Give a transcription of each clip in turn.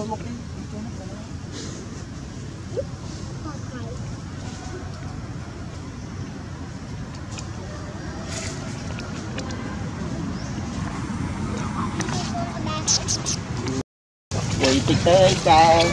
Vậy thì tới cha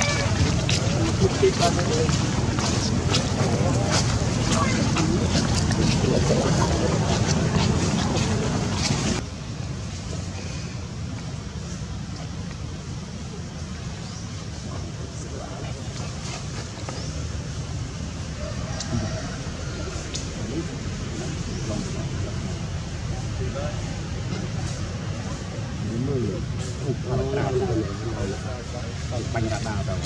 bánh đã đào đâu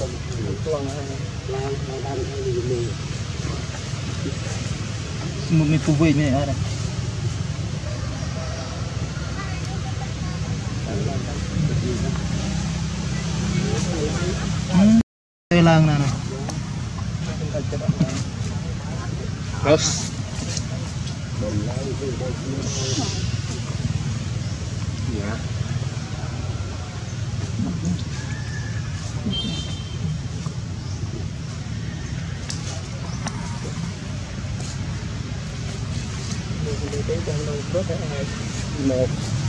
một mình phục vụ này ở đây đây lang nào terus ya một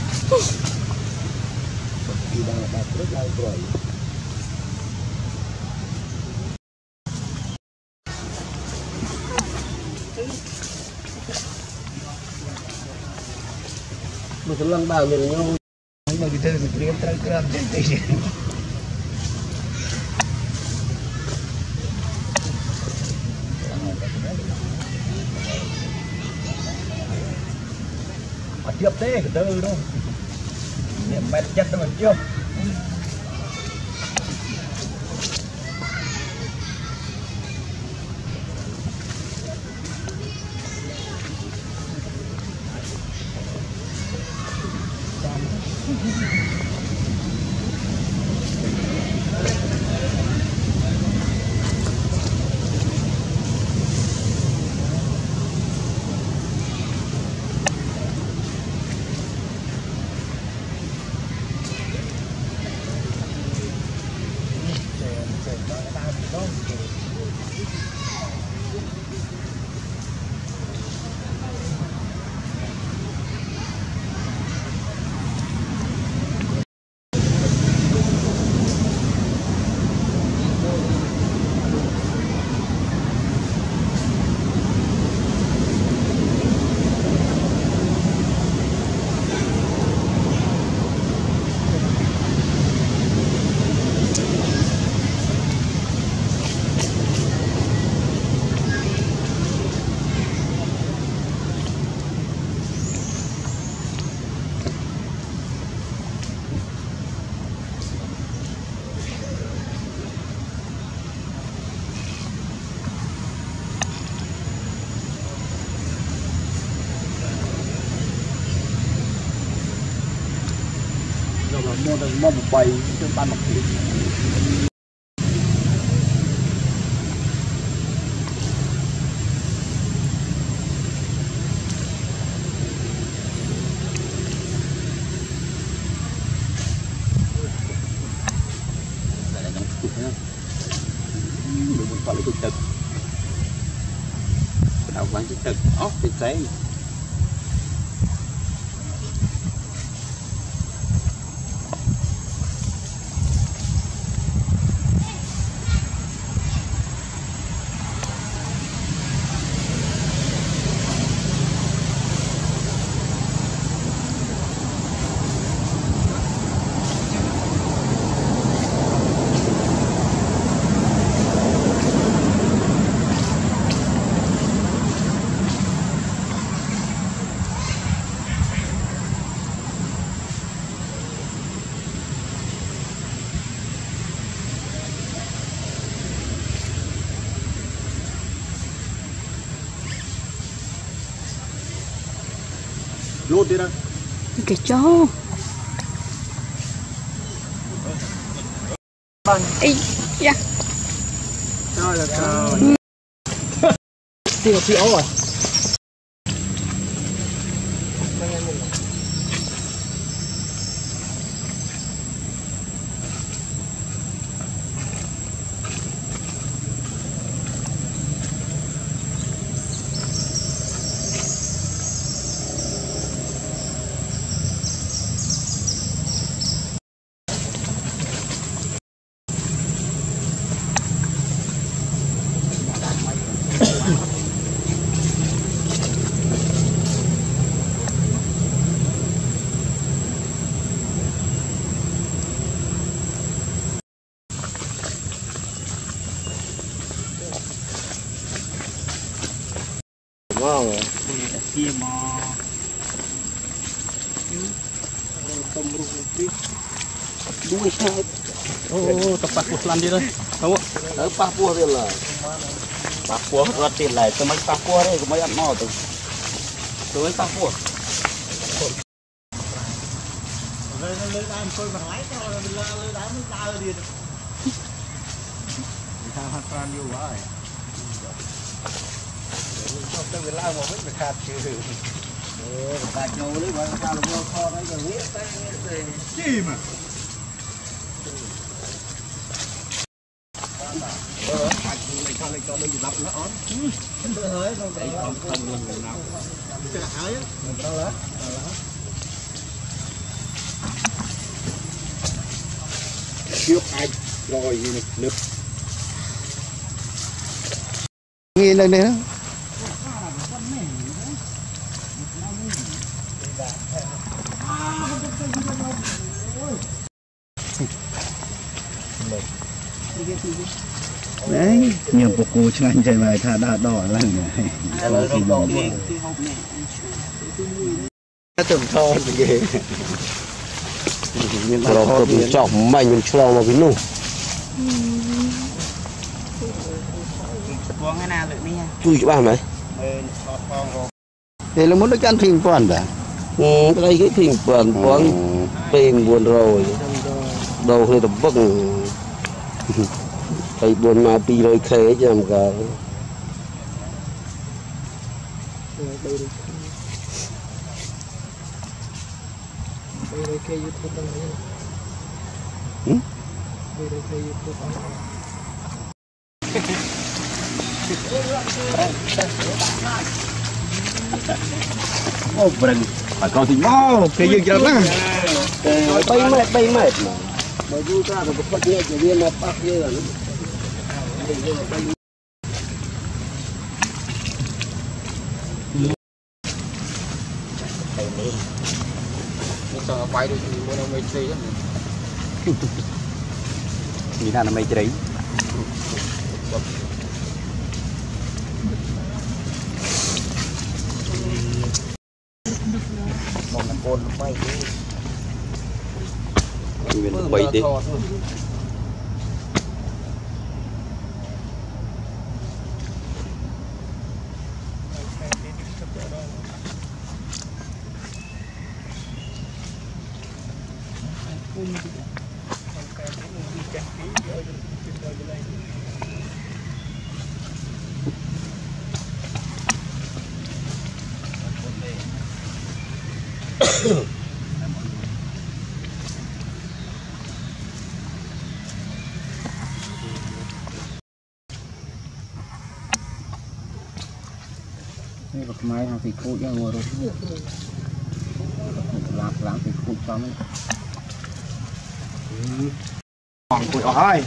khi đang là rất lâu rồi một cái lăng bào mình nhau mà cái thứ gì làm thế tiếp thế cái từ đâu niệm mệt chất nó chưa mua được một bầy trên ban mặt tiền được một quả trực đầu quán trực ốc thì thấy vô đi ra cái chó ê dạ rồi là thì ấu rồi Wow. Kia mò. Tôm rung đi. Đuôi sao? Tempat puslan dia tu. Tahu? Ở Papua đây là. Papua rất tiền lại, tôi mới Papua đây, tôi mới ăn mò từ. Tôi mới Papua. Lên đám coi bằng lái cho lên đám mới ra đi. Sao hát ra nhiều quá rồi. Cho tôi về lao mà vẫn phải khát chứ. Bà châu đấy mà sao được ngon kho đấy rồi nghĩa tay nghĩa Chi mà. Sao lại cho mình đập nó ón. Tôi hơi không phải không lần nào. Cái là áo á. Đó là. Trước ai rồi gì nực. Nghe lên đây đó. Đấy, nhiều bộ cô cho anh chơi bài thả đá đỏ lần này. Thì bỏ Nó tầm thò gì. Rồi tôi bị trọng mạnh mình cho vào cái nụ. Buông cái nào được đi nha. Chui cho bà mày. thì là muốn được ăn phim toàn cả. Cái đây cái phim phim buồn rồi. Đầu hơi tập vâng. Thầy buồn mà pi rồi khế cho làm cái. Ô, bừng. Phải con thì mò, cái gì vậy đó. Bay mệt mà. Bởi vì ta được phát nhẹ cho viên là bác như là nó. Sao quay được thì muốn ông mày chơi lắm. Nghĩ là mày chơi đấy. Còn là con nó bay đi. Mình bay đi. Ini bermain nanti ku yang ngurus. Lang thì ku cho nó. Còn cùi ỏi.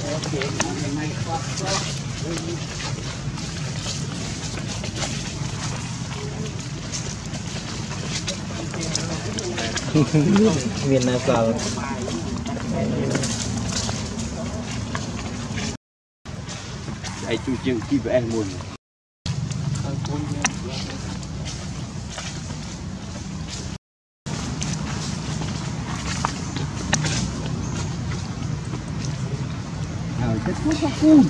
Miền nào cờ. Đây chú chừng chi với em muốn. Cái thuốc nó cùn.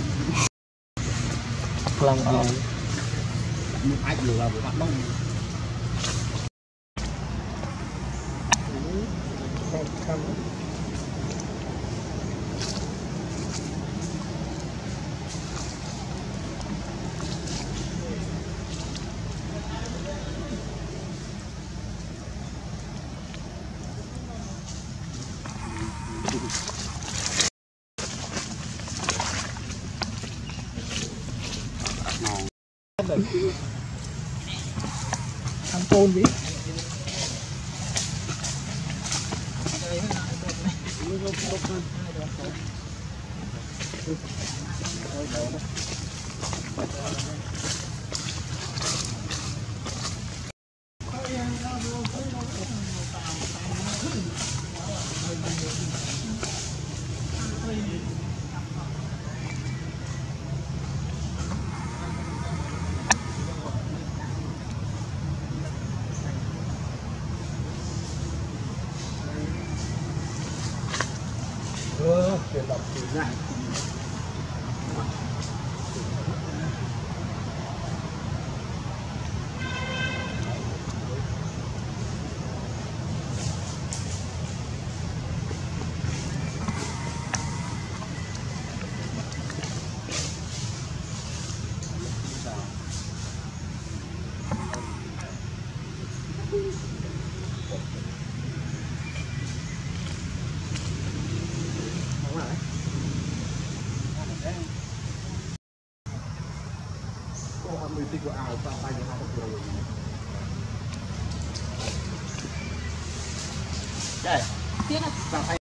Làm gì? Một ai lừa là một bạn đông. Ăn côn đi. Tiếp